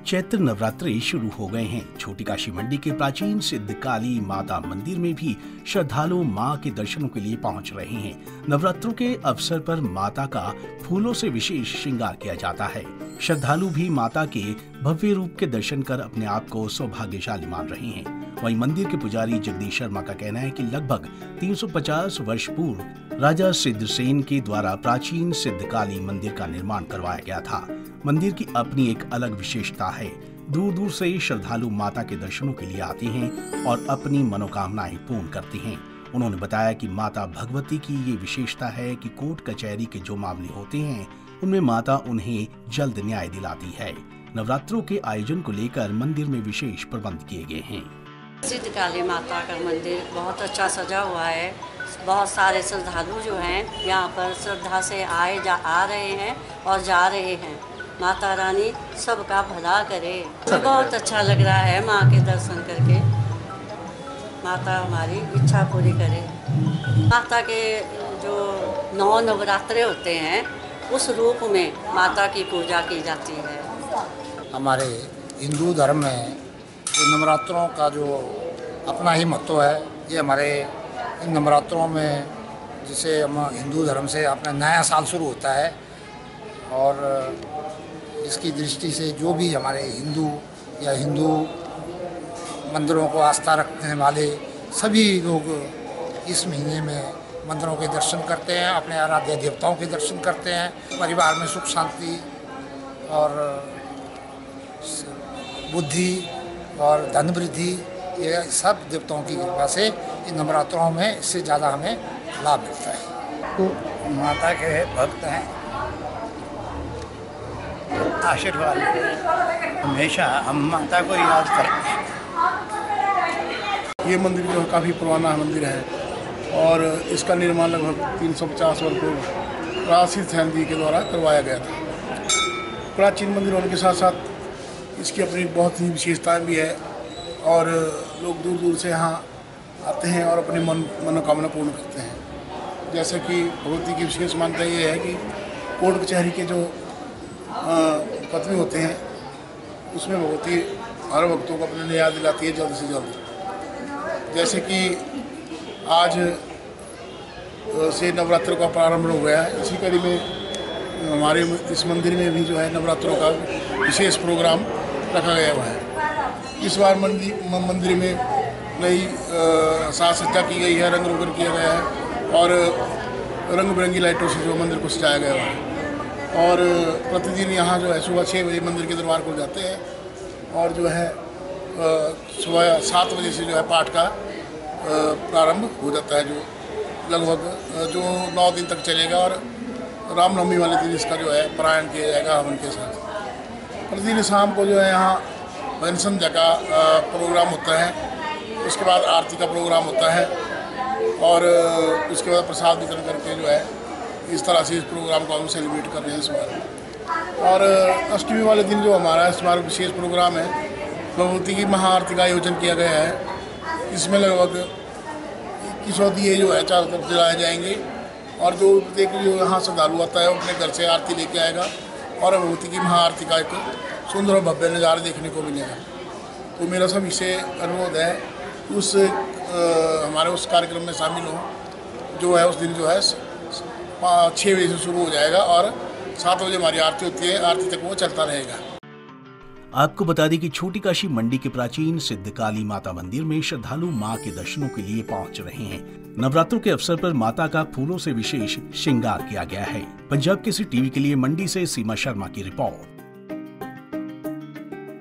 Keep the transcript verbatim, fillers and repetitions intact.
चैत्र नवरात्रे शुरू हो गए हैं। छोटी काशी मंडी के प्राचीन सिद्ध काली माता मंदिर में भी श्रद्धालु मां के दर्शनों के लिए पहुंच रहे हैं। नवरात्रों के अवसर पर माता का फूलों से विशेष श्रृंगार किया जाता है। श्रद्धालु भी माता के भव्य रूप के दर्शन कर अपने आप को सौभाग्यशाली मान रहे हैं। वहीं मंदिर के पुजारी जगदीश शर्मा का कहना है कि लगभग तीन सौ पचास वर्ष पूर्व राजा सिद्धसेन के द्वारा प्राचीन सिद्ध काली मंदिर का निर्माण करवाया गया था। मंदिर की अपनी एक अलग विशेषता है। दूर दूर से श्रद्धालु माता के दर्शनों के लिए आते हैं और अपनी मनोकामनाएं पूर्ण करते हैं। उन्होंने बताया कि माता भगवती की ये विशेषता है कि कोर्ट कचहरी के जो मामले होते हैं उनमें माता उन्हें जल्द न्याय दिलाती है। नवरात्रों के आयोजन को लेकर मंदिर में विशेष प्रबंध किए गए हैं। सिद्ध काली माता का मंदिर बहुत अच्छा सजा हुआ है। बहुत सारे श्रद्धालु जो हैं यहाँ पर श्रद्धा से आए जा आ रहे हैं और जा रहे हैं। माता रानी सबका भला करे। बहुत अच्छा लग रहा है माँ के दर्शन करके। माता हमारी इच्छा पूरी करे। माता के जो नौ नवरात्रे होते हैं उस रूप में माता की पूजा की जाती है। हमारे हिंदू धर्म में जो नवरात्रों का जो अपना ही महत्व है, ये हमारे इन नवरात्रों में जिसे हम हिंदू धर्म से अपना नया साल शुरू होता है और इसकी दृष्टि से जो भी हमारे हिंदू या हिंदू मंदिरों को आस्था रखने वाले सभी लोग इस महीने में मंदिरों के दर्शन करते हैं, अपने आराध्य देवताओं के दर्शन करते हैं। परिवार में सुख शांति और बुद्धि और धन वृद्धि, ये सब देवताओं की कृपा से इन नवरात्रों में इससे ज़्यादा हमें लाभ मिलता है। तो माता के भक्त हैं, आशीर्वाद हमेशा हम माता को याद करते हैं। ये मंदिर जो काफ़ी पुराना मंदिर है और इसका निर्माण लगभग तीन सौ पचास वर्ष पूर्व राजा सिद्धसेन जी के द्वारा करवाया गया था। प्राचीन मंदिर होने के साथ साथ इसकी अपनी बहुत ही विशेषताएं भी है और लोग दूर दूर से यहाँ आते हैं और अपनी मन मनोकामना पूर्ण करते हैं। जैसे कि भगवती की विशेष मान्यता ये है कि कोर्ट कचहरी के जो पत्नी होते हैं उसमें भगवती हर भक्तों को अपने न्याय दिलाती है जल्द से जल्द। जैसे कि आज से नवरात्रों का प्रारंभ हो गया है, इसी कड़ी में हमारे इस मंदिर में भी जो है नवरात्रों का विशेष प्रोग्राम रखा गया हुआ है। इस बार मंदिर मंदिर में नई साज सज्जा की गई है, रंग रोगन किया गया है और रंग बिरंगी लाइटों से जो मंदिर को सजाया गया हुआ है। और प्रतिदिन यहाँ जो है सुबह छः बजे मंदिर के दरबार खुल जाते हैं और जो है सुबह सात बजे से जो है पाठ का प्रारंभ हो जाता है, जो लगभग जो नौ दिन तक चलेगा और रामनवमी वाले दिन इसका जो है पारायण किया जाएगा हवन के साथ। प्रतिदिन शाम को जो है यहाँ भजन संध्या का प्रोग्राम होता है, उसके बाद आरती का प्रोग्राम होता है और उसके बाद प्रसाद वितरण करके जो है इस तरह से इस प्रोग्राम को हम सेलिब्रेट कर रहे हैं इस बार। और अष्टमी वाले दिन जो हमारा इस बार विशेष प्रोग्राम है, भगवती की महाआरती का आयोजन किया गया है। इसमें लगभग इक्कीस सौ दिए जो है चारों तरफ जलाए जाएंगे और जो प्रत्येक जो यहाँ श्रद्धालु आता है वो अपने घर से आरती लेके आएगा और भगवती की महाआरती का एक सुंदर और भव्य नज़ारा देखने को मिलेगा। तो मेरा सब इससे अनुरोध है उस आ, हमारे उस कार्यक्रम में शामिल हो। जो है उस दिन जो है छः बजे से शुरू हो जाएगा और सात बजे हमारी आरती होती है, आरती तक वो चलता रहेगा। आपको बता दें कि छोटी काशी मंडी के प्राचीन सिद्ध काली माता मंदिर में श्रद्धालु मां के दर्शनों के लिए पहुंच रहे हैं। नवरात्रों के अवसर पर माता का फूलों से विशेष श्रृंगार किया गया है। पंजाब केसरी टीवी के लिए मंडी से सीमा शर्मा की रिपोर्ट।